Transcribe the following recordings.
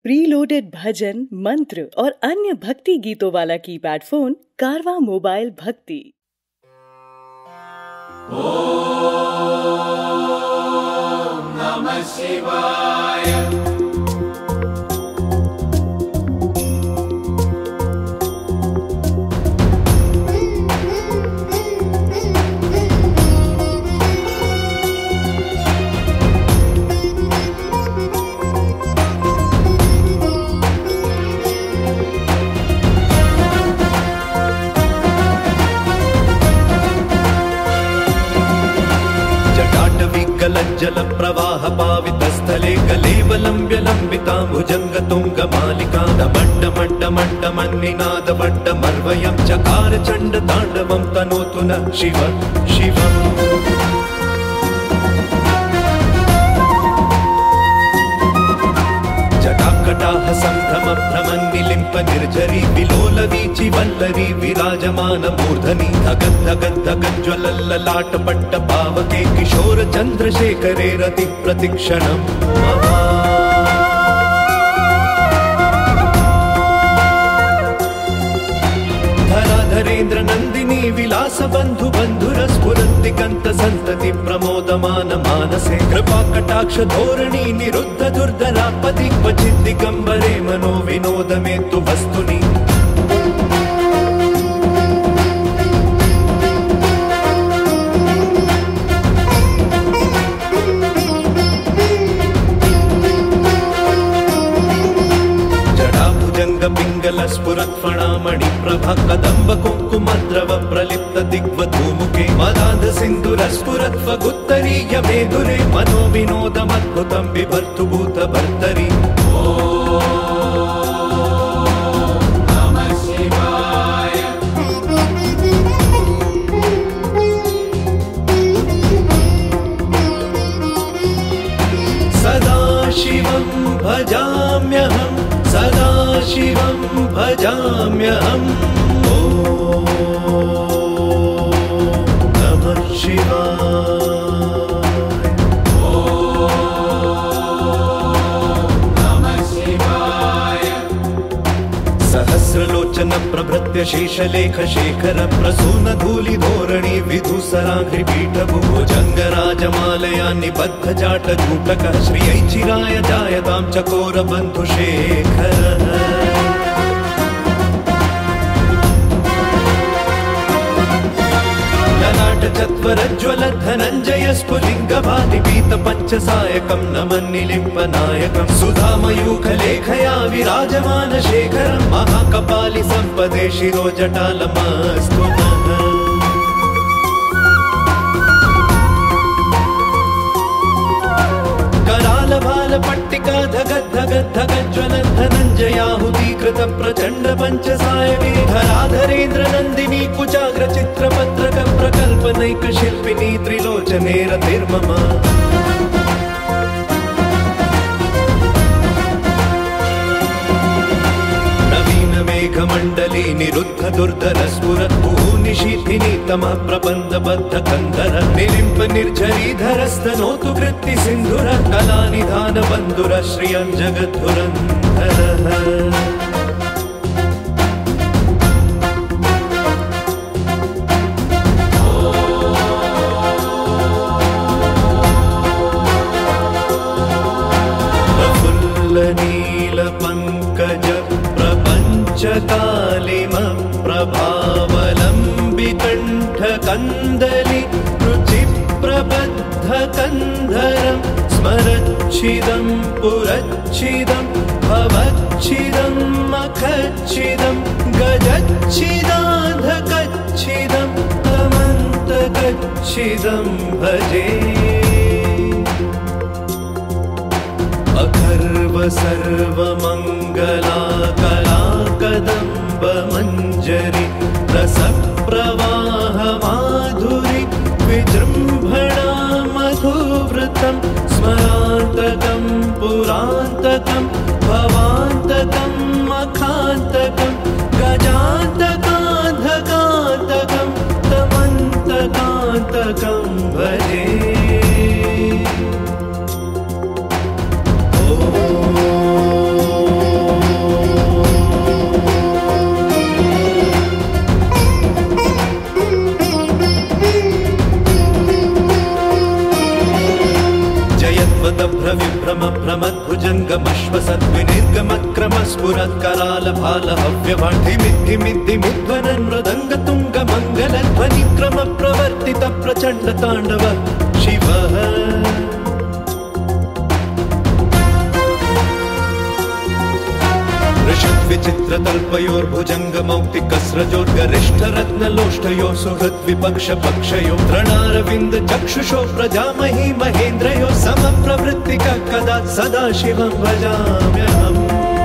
Preloaded भजन, मंत्र और अन्य भक्ति गीतों वाला कीपैड फोन कारवा मोबाइल भक्ति। ओम नमः शिवाय। जल प्रवाह पावितस्थले कलेवलम्ब्य लम्बिताम्बुजङ्ग तुङ्ग मालिका मड्ड मर्वयं चकार चण्ड ताण्डवं तनोतु न शिव शिवम्। जटाकटाह सम्भ्रम भ्रमन्निलिम्प निर्झरी विलोल वीचि वल्लरी विराजमान मूर्धनि धगद् धगद् धगज्ज्वलल्ललाट पट्ट पावके किशोर चन्द्रशेखरे रति प्रतिक्षणम्। धराधरेन्द्र नन्दिनी विलास बन्धु बन्धुर स्फुरन्दिगन्त सन्तति प्रमोदमान मानसे कृपा कटाक्ष धोरणी निरुद्ध दुर्धरापदि क्वचित् दिगम्बरे मनो विनोद मे तु वस्तुनि। पिंगल स्फुरत् फणामणि प्रभा कदम्ब कुङ्कुमद्रव प्रलिप्त दिग्वधूमुखे मदान्ध सिन्धुर स्फुरत् फगुत्तरीय मेधुरे मनो विनोदमद्भुतं बिभर्तु भूत भर्तरि। सदा शिवं भजाम्यहम् सदा शिवं भजाम्यहम्। ॐ नमः शिवाय। ॐ नमः शिवाय। सहस्रलोचन प्रभृत्य शेषलेख शेखर प्रसून धूलि धोरणी विधुसराघ्रिपीठ भुजंग राजमालया निबद्ध जाट जूटक श्रियै चिराय जायतां चकोर बन्धु शेखर। ललाट चत्वरज्ज्वल धनञ्जय स्फुलिङ्ग भातिपीत पञ्चसायकं नमन्निलिम्प नायकं सुधामयूख लेखया विराजमान शेखरं महाकपालि सम्पदे शिरो जटालमस्तु नः। कराल भाल पट्टिका धगद् धगद् धगज्ज्वल धनञ्जयाहुतीकृत प्रचण्ड पञ्चसायके धराधरेन्द्र नन्दिनी कुचाग्र चित्रपत्रक प्रकल्पनैक शिल्पिनी त्रिलोचने रतिर्मम। नवीन मेघमण्डली निरुद्ध दुर्धर स्फुरत् निशीथिनी तमः प्रबन्ध बद्ध कन्धर निलिम्प निर्झरीधरस्तनोतु कृत्ति सिन्धुर कलानिधान बन्धुर श्रियं जगद्धुरन्धरः। नील पंकज प्रपंच कालिम प्रभावलंबि कंठ कंदलि रुचि प्रबद्ध कंधरं स्मरच्छिदं पुरच्छिदं भवच्छिदं मखच्छिदं गजच्छिदाधकच्छिदं तमन्तकच्छिदं भजे। अखर्व सर्वमङ्गला कला कदम्ब मञ्जरी रसप्रवाह माधुरी विजृम्भणा मधुवृतं स्मरान्तकं पुरान्तकं भवान्तकं मखान्तकं गजान्तकान्धकान्तकं तमन्तकान्तकं भजे। ॐ स्फुरत्करालभालहव्यवाढिमिद्धिमिद्धिमुध्वनन् मृदङ्गतुङ्गमङ्गलध्वनिक्रमप्रवर्तित प्रचण्ड ताण्डव शिवः ऋषद्विचित्रतल्पयोर्भुजङ्गमौक्तिकस्रजोर्गरिष्ठरत्नलोष्ठयो सुहृद्विपक्षपक्षयो तृणारविन्द चक्षुषो प्रजामही महेन्द्रयो समप्रवृत्तिक कदा सदा शिवं भजाम्यहम्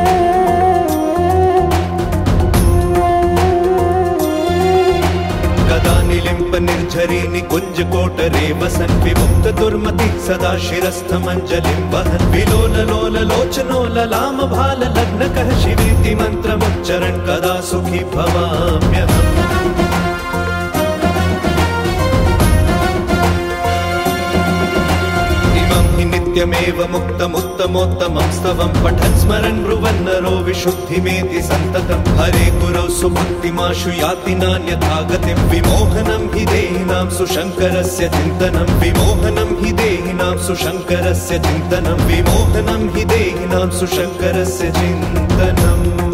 कदा निलिम्प निर्झरी निकुञ्जकोटरे वसन् विमुक्त दुर्मति सदा शिरस्थमञ्जलिं वहन् विलोल लोल लोचनो ललाम भाल लग्नकः शिवेति मन्त्रमुच्चरन् कदा सुखी भवाम्यहम् नित्यमेव मुक्तमुत्तमोत्तमं स्तवं पठन् स्मरन् ब्रुवन्नरो विशुद्धिमेति सन्ततं हरे गुरौ सुभक्तिमाशु याति नान्यथा गतिं विमोहनं हि देहिनां सुशङ्करस्य चिन्तनं विमोहनं हि देहिनां सुशङ्करस्य चिन्तनं विमोहनं हि देहिनां सुशङ्करस्य चिन्तनम्